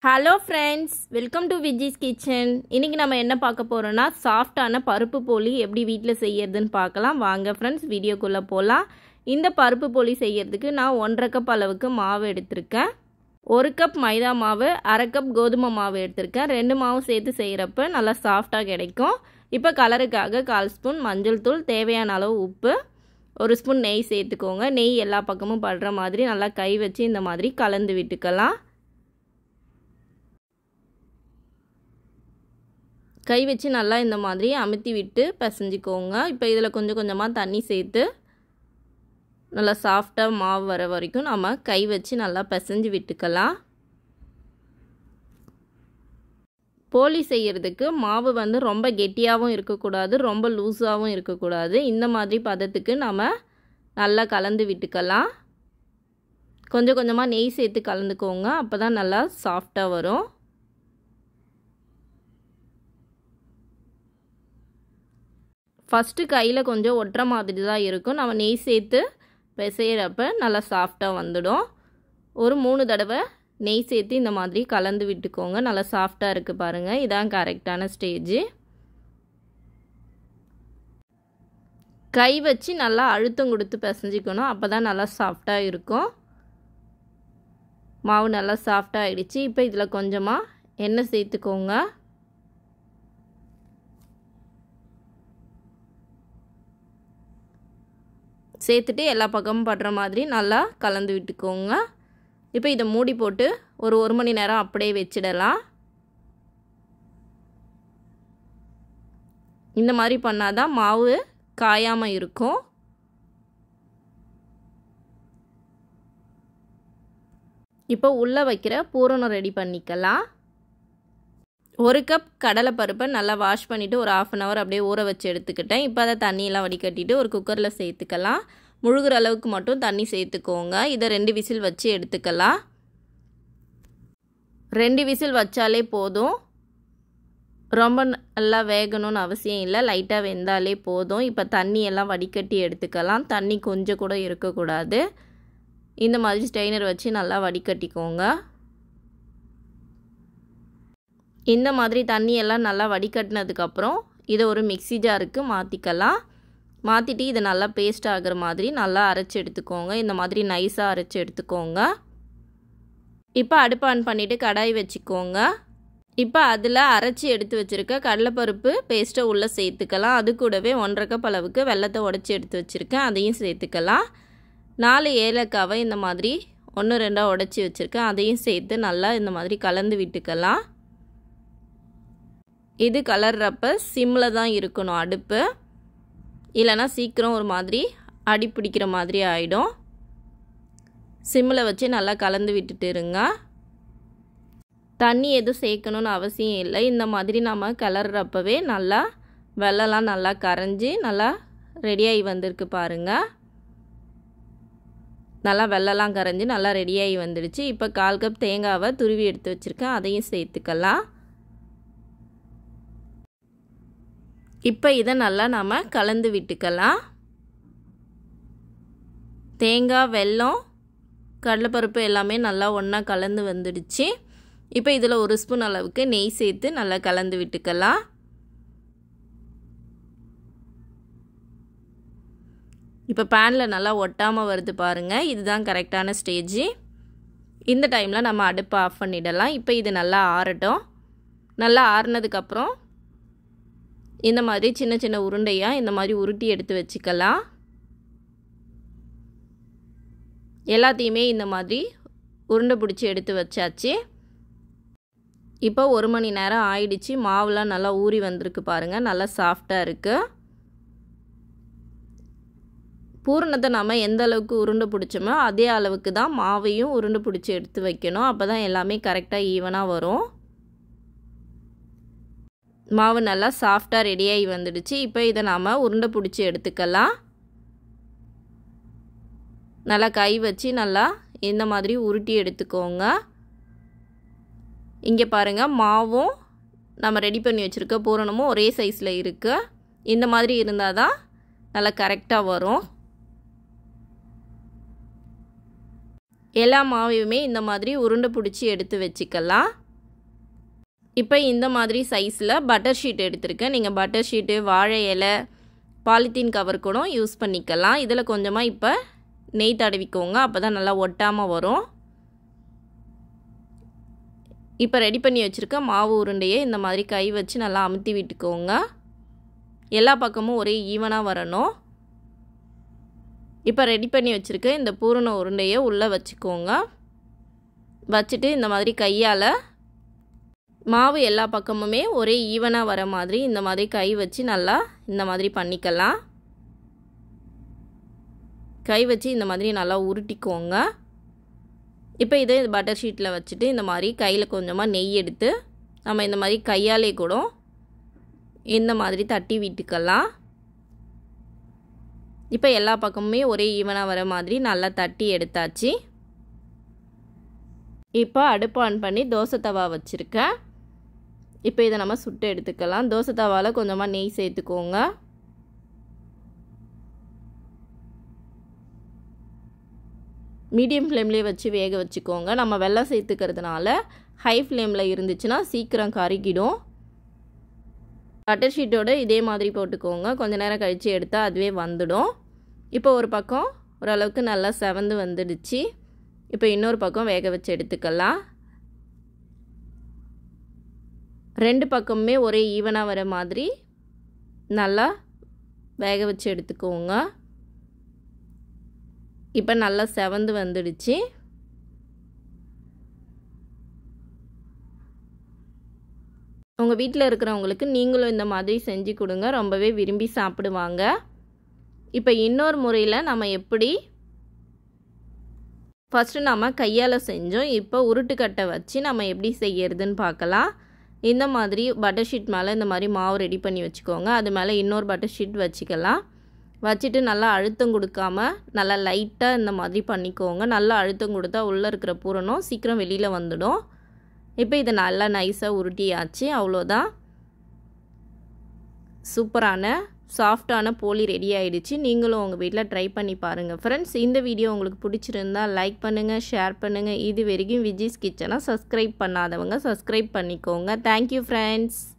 Hello friends, welcome to Viji's kitchen. இன்றைக்கி நம்ம என்ன பார்க்க போகிறோன்னா சாஃப்டான பருப்பு போலி எப்படி வீட்டில் செய்யறதுன்னு பார்க்கலாம். வாங்க ஃப்ரெண்ட்ஸ், வீடியோக்குள்ளே போகலாம். இந்த பருப்பு போலி செய்யறதுக்கு நான் 1.5 கப் அளவுக்கு மாவு எடுத்திருக்கேன். 1 கப் மைதா மாவு, 1/2 கப் கோதுமை மாவு எடுத்திருக்கேன். 2 மாவும் சேர்த்து செய்கிறப்ப நல்லா சாஃப்டாக கிடைக்கும். இப்போ கலருக்காக 1/4 ஸ்பூன் மஞ்சள் தூள், தேவையான அளவு உப்பு, 1 ஸ்பூன் நெய் சேர்த்துக்கோங்க. நெய் எல்லா பக்கமும் படுற மாதிரி நல்லா கை வச்சு இந்த மாதிரி கலந்து விட்டுக்கலாம். கை வச்சு நல்லா இந்த மாதிரி அமுத்தி விட்டு பிசைஞ்சிக்கோங்க. இப்போ இதில் கொஞ்சம் கொஞ்சமாக தண்ணி சேர்த்து நல்லா சாஃப்டாக மாவு வர வரைக்கும் நம்ம கை வச்சு நல்லா பிசைஞ்சு விட்டுக்கலாம். போலி செய்கிறதுக்கு மாவு ரொம்ப கெட்டியாகவும் இருக்கக்கூடாது, ரொம்ப லூஸாகவும் இருக்கக்கூடாது. இந்த மாதிரி பதத்துக்கு நம்ம நல்லா கலந்து விட்டுக்கலாம். கொஞ்சம் கொஞ்சமாக நெய் சேர்த்து கலந்துக்கோங்க, அப்போ தான் நல்லா சாஃப்டாக வரும். ஃபஸ்ட்டு கையில் கொஞ்சம் ஒட்டுற மாதிரி தான் இருக்கும். நம்ம நெய் சேர்த்து பிசைகிறப்ப நல்லா சாஃப்டாக வந்துடும். ஒரு 3 தடவை நெய் சேர்த்து இந்த மாதிரி கலந்து விட்டுக்கோங்க. நல்லா சாஃப்டாக இருக்குது பாருங்கள். இதான் கரெக்டான ஸ்டேஜு. கை வச்சு நல்லா அழுத்தம் கொடுத்து பிசைஞ்சிக்கணும், அப்போ தான் நல்லா சாஃப்டாக இருக்கும். மாவு நல்லா சாஃப்டாக ஆகிடுச்சு. இப்போ இதில் கொஞ்சமாக எண்ணெய் சேர்த்துக்கோங்க. சேர்த்துட்டு எல்லா பக்கமும் படுற மாதிரி நல்லா கலந்து விட்டுக்கோங்க. இப்போ இதை மூடி போட்டு ஒரு 1 மணி நேரம் அப்படியே வச்சிடலாம். இந்த மாதிரி பண்ணாதான் மாவு காயாமல் இருக்கும். இப்போ உள்ளே வைக்கிற பூரணம் ரெடி பண்ணிக்கலாம். 1 கப் கடலைப்பருப்பை நல்லா வாஷ் பண்ணிவிட்டு ஒரு 1/2 hour அப்படியே ஊற வச்சு எடுத்துக்கிட்டேன். இப்போ அதை தண்ணியெல்லாம் வடிகட்டிட்டு ஒரு குக்கரில் சேர்த்துக்கலாம். முழுகிற அளவுக்கு மட்டும் தண்ணி சேர்த்துக்கோங்க. இதை 2 விசில் வச்சு எடுத்துக்கலாம். 2 விசில் வச்சாலே போதும். ரொம்ப நல்லா வேகணும்னு அவசியம் இல்லை, லைட்டாக வெந்தாலே போதும். இப்போ தண்ணியெல்லாம் வடிகட்டி எடுத்துக்கலாம். தண்ணி கொஞ்சம் கூட இருக்கக்கூடாது. இந்த மாதிரி ஸ்ட்ரெயினர் வச்சு நல்லா வடிகட்டிக்கோங்க. இந்த மாதிரி தண்ணியெல்லாம் நல்லா வடிகட்டினதுக்கப்புறம் இதை ஒரு மிக்ஸி ஜாருக்கு மாற்றிக்கலாம். மாற்றிட்டு இதை நல்லா பேஸ்ட் ஆகிற மாதிரி நல்லா அரைச்சி எடுத்துக்கோங்க. இந்த மாதிரி நைஸாக அரைச்சி எடுத்துக்கோங்க. இப்போ அடுப்பு ஆன் பண்ணிவிட்டு கடாய் வச்சுக்கோங்க. இப்போ அதில் அரைச்சி எடுத்து வச்சுருக்க கடலைப்பருப்பு பேஸ்ட்டை உள்ளே சேர்த்துக்கலாம். அது கூடவே 1.5 கப் அளவுக்கு வெல்லத்தை உடச்சி எடுத்து வச்சுருக்கேன், அதையும் சேர்த்துக்கலாம். 4 ஏலக்காவை இந்த மாதிரி 1-2 உடச்சி வச்சுருக்கேன், அதையும் சேர்த்து நல்லா இந்த மாதிரி கலந்து விட்டுக்கலாம். இது கலர்றப்ப சிம்மில் தான் இருக்கணும் அடுப்பு, இல்லைனா சீக்கிரம் ஒரு மாதிரி அடி பிடிக்கிற மாதிரி ஆகிடும். சிம்மில் வச்சு நல்லா கலந்து விட்டுட்டு இருங்க. தண்ணி எதுவும் சேர்க்கணுன்னு அவசியம் இல்லை. இந்த மாதிரி நம்ம கலர்றப்பவே நல்லா வெல்லம்லாம் நல்லா கரைஞ்சி நல்லா ரெடியாகி வந்திருக்கு பாருங்கள். நல்லா வெல்லம்லாம் கரைஞ்சி நல்லா ரெடியாகி வந்துடுச்சு. இப்போ 1/4 கப் தேங்காவை துருவி எடுத்து வச்சுருக்கேன், அதையும் சேர்த்துக்கலாம். இப்போ இதை நல்லா நம்ம கலந்து விட்டுக்கலாம். தேங்காய், வெல்லம், கடலைப்பருப்பு எல்லாமே நல்லா ஒன்றா கலந்து வந்துடுச்சு. இப்போ இதில் 1 ஸ்பூன் அளவுக்கு நெய் சேர்த்து நல்லா கலந்து விட்டுக்கலாம். இப்போ பேனில் நல்லா ஒட்டாமல் வருது பாருங்கள். இதுதான் கரெக்டான ஸ்டேஜு. இந்த டைமில் நம்ம அடுப்பை ஆஃப் பண்ணிடலாம். இப்போ இது நல்லா ஆறட்டும். நல்லா ஆறுனதுக்கப்புறம் இந்த மாதிரி சின்ன சின்ன உருண்டையாக இந்த மாதிரி உருட்டி எடுத்து வச்சுக்கலாம். எல்லாத்தையுமே இந்த மாதிரி உருண்டை பிடிச்சி எடுத்து வச்சாச்சு. இப்போ 1 மணி நேரம் ஆயிடுச்சு. மாவுலாம் நல்லா ஊறி வந்திருக்கு பாருங்கள், நல்லா சாஃப்டாக இருக்குது. பூரணத்தை நம்ம எந்த அளவுக்கு உருண்டை பிடிச்சோமோ அதே அளவுக்கு தான் மாவையும் உருண்டை பிடிச்சி எடுத்து வைக்கணும். அப்போ தான் எல்லாமே கரெக்டாக ஈவனாக வரும். மாவு நல்லா சாஃப்டாக ரெடியாகி வந்துடுச்சு. இப்போ இதை நாம் உருண்டை பிடிச்சி எடுத்துக்கலாம். நல்லா கை வச்சு நல்லா இந்த மாதிரி உருட்டி எடுத்துக்கோங்க. இங்கே பாருங்கள், மாவும் நம்ம ரெடி பண்ணி வச்சுருக்க பூரணமும் ஒரே சைஸில் இருக்குது. இந்த மாதிரி இருந்தால் தான் நல்லா கரெக்டாக வரும். எல்லா மாவையுமே இந்த மாதிரி உருண்டை பிடிச்சி எடுத்து வச்சுக்கலாம். இப்போ இந்த மாதிரி சைஸில் பட்டர் ஷீட் எடுத்திருக்கேன். நீங்கள் பட்டர் ஷீட்டு, வாழை இலை, பாலித்தீன் கவர் கூட யூஸ் பண்ணிக்கலாம். இதில் கொஞ்சமாக இப்போ நெய் தடவிக்கோங்க. அப்போ தான் நல்லா ஒட்டாமல் வரும். இப்போ ரெடி பண்ணி வச்சுருக்க மாவு உருண்டையை இந்த மாதிரி கை வச்சு நல்லா அமுத்தி விட்டுக்கோங்க. எல்லா பக்கமும் ஒரே ஈவனாக வரணும். இப்போ ரெடி பண்ணி வச்சுருக்க இந்த பூரண உருண்டையை உள்ளே வச்சுக்கோங்க. வச்சுட்டு இந்த மாதிரி கையால் மாவு எல்லா பக்கமுமே ஒரே ஈவனாக வர மாதிரி இந்த மாதிரி கை வச்சு நல்லா இந்த மாதிரி பண்ணிக்கலாம். கை வச்சு இந்த மாதிரி நல்லா உருட்டிக்கோங்க. இப்போ இதை பட்டர் ஷீட்டில் வச்சுட்டு இந்த மாதிரி கையில் கொஞ்சமாக நெய் எடுத்து நம்ம இந்த மாதிரி கையாலே கூட இந்த மாதிரி தட்டி விட்டுக்கலாம். இப்போ எல்லா பக்கமுமே ஒரே ஈவனாக வர மாதிரி நல்லா தட்டி எடுத்தாச்சு. இப்போ அடுப்பு ஆன் பண்ணி தோசை தவா வச்சுருக்கேன். இப்போ இதை நம்ம சுட்டு எடுத்துக்கலாம். தோசை தவாவில் கொஞ்சமாக நெய் சேர்த்துக்கோங்க. மீடியம் ஃப்ளேம்லேயே வச்சு வேக வச்சுக்கோங்க. நம்ம வெல்லம் சேர்த்துக்கிறதுனால ஹை ஃப்ளேமில் இருந்துச்சுன்னா சீக்கிரம் கருகிடும். பட்டர் ஷீட்டோடு இதே மாதிரி போட்டுக்கோங்க. கொஞ்சம் நேரம் கழித்து எடுத்தால் அதுவே வந்துடும். இப்போ ஒரு பக்கம் ஓரளவுக்கு நல்லா செவந்து வந்துடுச்சு. இப்போ இன்னொரு பக்கம் வேக வச்சு எடுத்துக்கலாம். 2 பக்கமுமே ஒரே ஈவனாக வர மாதிரி நல்லா வேக வச்சு எடுத்துக்கோங்க. இப்போ நல்லா செவந்து வந்துடுச்சு. உங்கள் வீட்டில் இருக்கிறவங்களுக்கு நீங்களும் இந்த மாதிரி செஞ்சு கொடுங்க. ரொம்பவே விரும்பி சாப்பிடுவாங்க. இப்போ இன்னொரு முறையில் நம்ம எப்படி ஃபஸ்ட்டு நம்ம கையால் செஞ்சோம். இப்போ உருட்டுக்கட்டை வச்சு நம்ம எப்படி செய்யறதுன்னு பார்க்கலாம். இந்த மாதிரி பட்டர் ஷீட் மேலே இந்த மாதிரி மாவு ரெடி பண்ணி வச்சுக்கோங்க. அது மேலே இன்னொரு பட்டர் ஷீட் வச்சுக்கலாம். வச்சுட்டு நல்லா அழுத்தம் கொடுக்காம நல்லா லைட்டாக இந்த மாதிரி பண்ணிக்கோங்க. நல்லா அழுத்தம் கொடுத்தா உள்ளே இருக்கிற பூரணம் சீக்கிரம் வெளியில் வந்துடும். இப்போ இதை நல்லா நைஸாக உருட்டியாச்சு. அவ்வளோதான், சூப்பரான சாஃப்டான போலி ரெடி ஆகிடுச்சு. நீங்களும் உங்கள் வீட்டில் ட்ரை பண்ணி பாருங்கள் ஃப்ரெண்ட்ஸ். இந்த வீடியோ உங்களுக்கு பிடிச்சிருந்தால் லைக் பண்ணுங்கள், ஷேர் பண்ணுங்கள். இது வரைக்கும் விஜிஸ் கிச்சனை சப்ஸ்கிரைப் பண்ணாதவங்க சப்ஸ்கிரைப் பண்ணிக்கோங்க. Thank you friends.